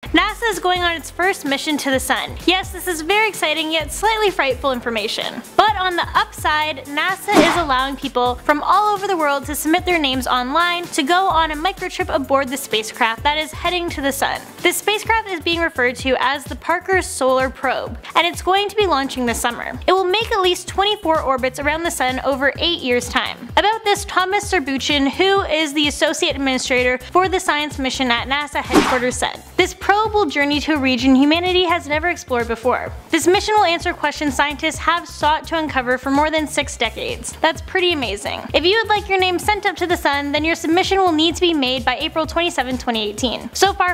NASA is going on its first mission to the sun. Yes, this is very exciting yet slightly frightful information. But on the upside, NASA is allowing people from all over the world to submit their names online to go on a microchip aboard the spacecraft that is heading to the sun. This spacecraft is being referred to as the Parker Solar Probe, and it's going to be launching this summer. It will make at least 24 orbits around the sun over 8 years' time. About this, Thomas Serbuchin, who is the Associate Administrator for the Science Mission at NASA headquarters, said, "This probe will journey to a region humanity has never explored before. This mission will answer questions scientists have sought to uncover for more than 6 decades. That's pretty amazing. If you would like your name sent up to the sun, then your submission will need to be made by April 27, 2018. So far,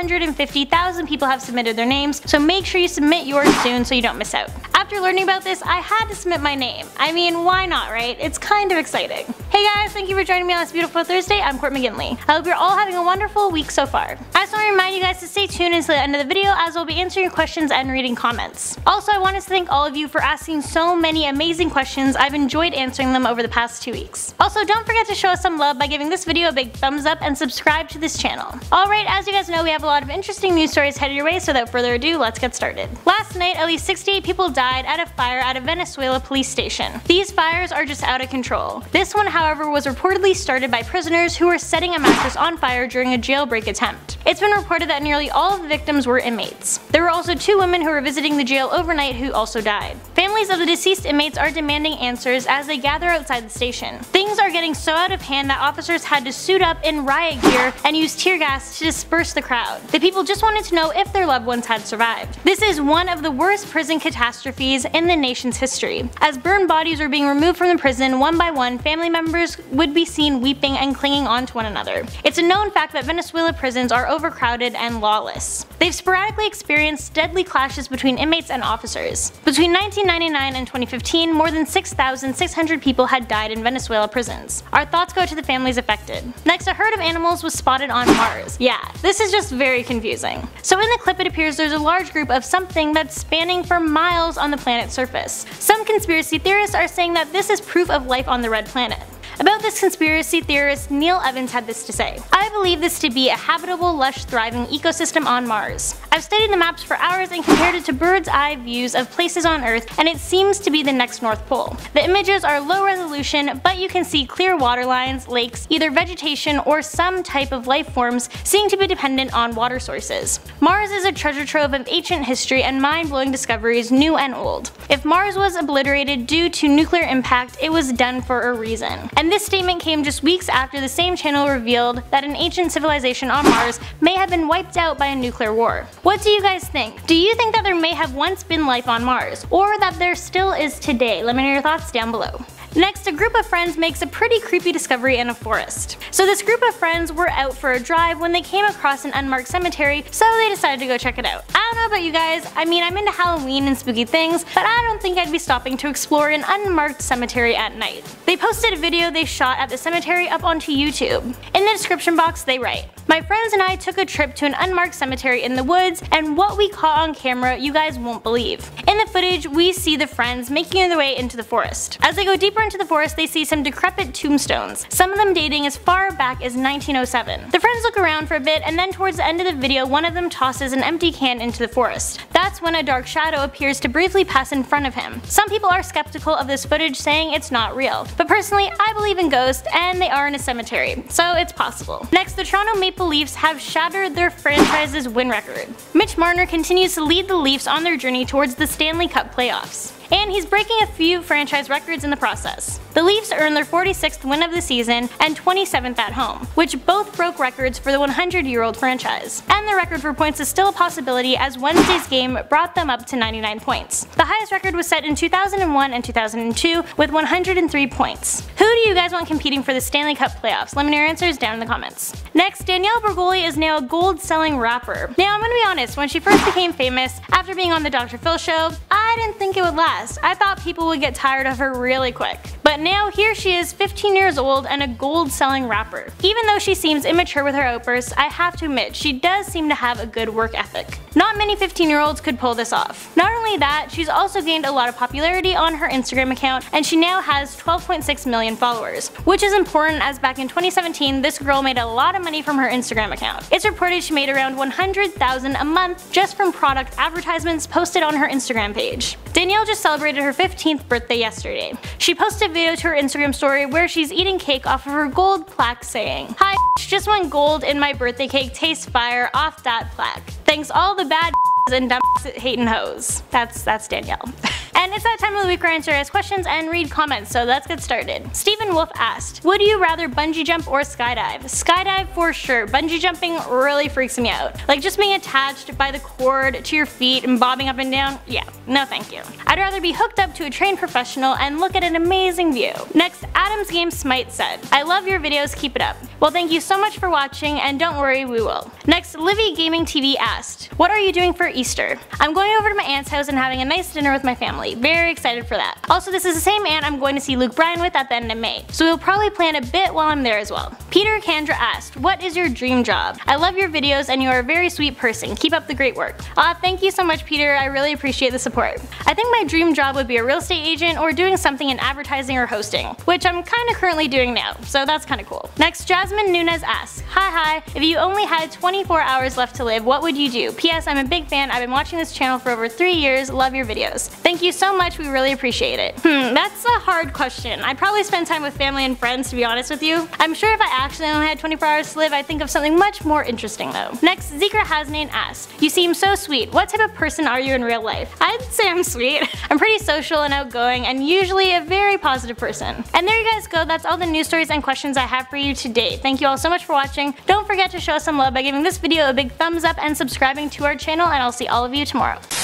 550,000 people have submitted their names, so make sure you submit yours soon so you don't miss out." After learning about this, I had to submit my name. I mean, why not, right? It's kind of exciting. Hey guys, thank you for joining me on this beautiful Thursday. I'm Courtney McGinley. I hope you're all having a wonderful week so far. I just want to remind you guys to stay tuned until the end of the video, as I'll be answering your questions and reading comments. Also, I wanted to thank all of you for asking so many amazing questions. I've enjoyed answering them over the past 2 weeks. Also, don't forget to show us some love by giving this video a big thumbs up and subscribe to this channel. Alright, as you guys know, we have a lot of interesting news stories headed your way, so without further ado, let's get started. Last night, at least 68 people died at a fire at a Venezuela police station. These fires are just out of control. This one, however, was reportedly started by prisoners who were setting a mattress on fire during a jailbreak attempt. It's been reported that nearly all of the victims were inmates. There were also 2 women who were visiting the jail overnight who also died. Families of the deceased inmates are demanding answers as they gather outside the station. Things are getting so out of hand that officers had to suit up in riot gear and use tear gas to disperse the crowd. The people just wanted to know if their loved ones had survived. This is one of the worst prison catastrophes in the nation's history. As burned bodies were being removed from the prison one by one, family members would be seen weeping and clinging on to one another. It's a known fact that Venezuela prisons are overcrowded and lawless. They've sporadically experienced deadly clashes between inmates and officers. Between 1999 and 2015, more than 6,600 people had died in Venezuela prisons. Our thoughts go to the families affected. Next, a herd of animals was spotted on Mars. Yeah, this is just very confusing. So in the clip, it appears there's a large group of something that's spanning for miles on the planet's surface. Some conspiracy theorists are saying that this is proof of life on the red planet. About this conspiracy theorist, Neil Evans had this to say, "I believe this to be a habitable, lush, thriving ecosystem on Mars. I've studied the maps for hours and compared it to bird's eye views of places on Earth, and it seems to be the next North Pole. The images are low resolution, but you can see clear water lines, lakes, either vegetation or some type of life forms seem to be dependent on water sources. Mars is a treasure trove of ancient history and mind-blowing discoveries, new and old. If Mars was obliterated due to nuclear impact, it was done for a reason." And this statement came just weeks after the same channel revealed that an ancient civilization on Mars may have been wiped out by a nuclear war. What do you guys think? Do you think that there may have once been life on Mars, or that there still is today? Let me know your thoughts down below. Next, a group of friends makes a pretty creepy discovery in a forest. So this group of friends were out for a drive when they came across an unmarked cemetery, so they decided to go check it out. I don't know about you guys, I mean, I'm into Halloween and spooky things, but I don't think I'd be stopping to explore an unmarked cemetery at night. They posted a video they shot at the cemetery up onto YouTube. In the description box, they write, "My friends and I took a trip to an unmarked cemetery in the woods, and what we caught on camera you guys won't believe. In the footage, we see the friends making their way into the forest. As they go deeper into the forest, they see some decrepit tombstones, some of them dating as far back as 1907. The friends look around for a bit, and then towards the end of the video, one of them tosses an empty can into the forest. That's when a dark shadow appears to briefly pass in front of him. Some people are skeptical of this footage, saying it's not real, but personally, I believe in ghosts, and they are in a cemetery, so it's possible." Next, the Toronto Maple Leafs have shattered their franchise's win record. Mitch Marner continues to lead the Leafs on their journey towards the Stanley Cup playoffs, and he's breaking a few franchise records in the process. The Leafs earned their 46th win of the season and 27th at home, which both broke records for the 100-year-old franchise. And the record for points is still a possibility, as Wednesday's game brought them up to 99 points. The highest record was set in 2001 and 2002 with 103 points. Who do you guys want competing for the Stanley Cup playoffs? Let me know your answers down in the comments. Next, Danielle Bregoli is now a gold-selling rapper. Now, I'm gonna be honest, when she first became famous, after being on the Dr. Phil show, I didn't think it would last. I thought people would get tired of her really quick. But now here she is, 15 years old and a gold-selling rapper. Even though she seems immature with her outbursts, I have to admit she does seem to have a good work ethic. Not many 15-year-olds could pull this off. Not only that, she's also gained a lot of popularity on her Instagram account, and she now has 12.6 million followers, which is important as back in 2017 this girl made a lot of money from her Instagram account. It's reported she made around $100,000 a month just from product advertisements posted on her Instagram page. Danielle just celebrated her 15th birthday yesterday. She posted a video to her Instagram story where she's eating cake off of her gold plaque saying, "Hi, just won gold in my birthday cake, tastes fire off that plaque. Thanks all the bad and dumb hating hoes." That's Danielle. And it's that time of the week where I answer guys' questions and read comments, so let's get started. Stephen Wolf asked, would you rather bungee jump or skydive? Skydive for sure. Bungee jumping really freaks me out. Like just being attached by the cord to your feet and bobbing up and down, yeah, no thank you. I'd rather be hooked up to a trained professional and look at an amazing view. Next, Adam's Game Smite said, I love your videos, keep it up. Well, thank you so much for watching, and don't worry, we will. Next, Livy Gaming TV asked, what are you doing for Easter? I'm going over to my aunt's house and having a nice dinner with my family. Very excited for that. Also, this is the same aunt I'm going to see Luke Bryan with at the end of May, so we'll probably plan a bit while I'm there as well. Peter Kandra asked, what is your dream job? I love your videos and you are a very sweet person. Keep up the great work. Thank you so much, Peter. I really appreciate the support. I think my dream job would be a real estate agent or doing something in advertising or hosting, which I'm kinda currently doing now, so that's kinda cool. Next, Jasmine Nunez asks, hi, if you only had 24 hours left to live, what would you do? P.S. I'm a big fan. I've been watching this channel for over 3 years. Love your videos. Thank you so much. We really appreciate it. That's a hard question. I'd probably spend time with family and friends, to be honest with you. I'm sure if I actually only had 24 hours to live, I'd think of something much more interesting though. Next, Zikra Hasnain asked, you seem so sweet. What type of person are you in real life? I'd say I'm sweet. I'm pretty social and outgoing and usually a very positive person. And there you guys go. That's all the news stories and questions I have for you today. Thank you all so much for watching. Don't forget to show us some love by giving this video a big thumbs up and subscribing to our channel, and I'll see all of you tomorrow.